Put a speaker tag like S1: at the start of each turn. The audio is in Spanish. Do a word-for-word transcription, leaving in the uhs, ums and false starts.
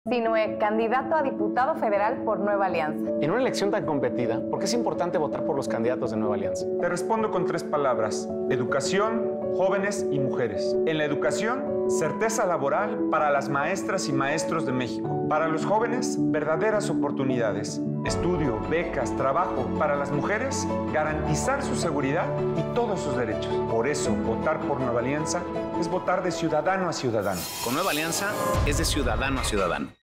S1: Sinue, candidato a diputado federal por Nueva Alianza.
S2: En una elección tan competida, ¿por qué es importante votar por los candidatos de Nueva Alianza?
S3: Te respondo con tres palabras: educación, jóvenes y mujeres. En la educación, certeza laboral para las maestras y maestros de México. Para los jóvenes, verdaderas oportunidades. Estudio, becas, trabajo. Para las mujeres, garantizar su seguridad y todos sus derechos. Por eso, votar por Nueva Alianza es votar de ciudadano a ciudadano.
S4: Con Nueva Alianza es de ciudadano a ciudadano.